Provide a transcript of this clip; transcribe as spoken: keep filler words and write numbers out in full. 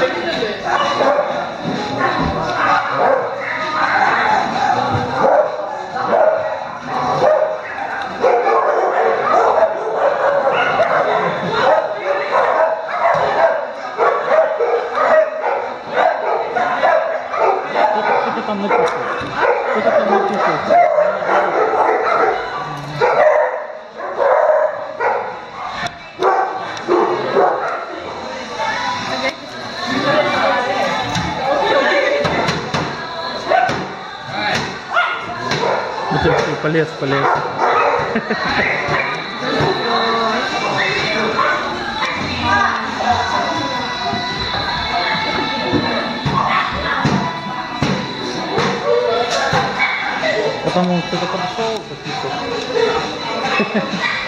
Там написано. Кто-то там написано. Это все, полез, полез. Потому кто-то подошел,